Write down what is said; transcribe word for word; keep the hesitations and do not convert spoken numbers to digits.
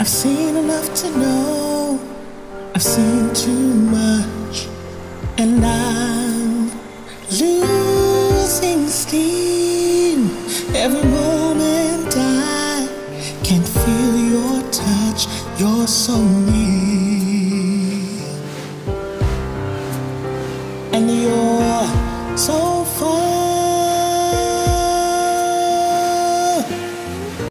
I've seen enough to know I've seen too much, and I'm losing steam. Every moment I can feel your touch, you're so near, and you're so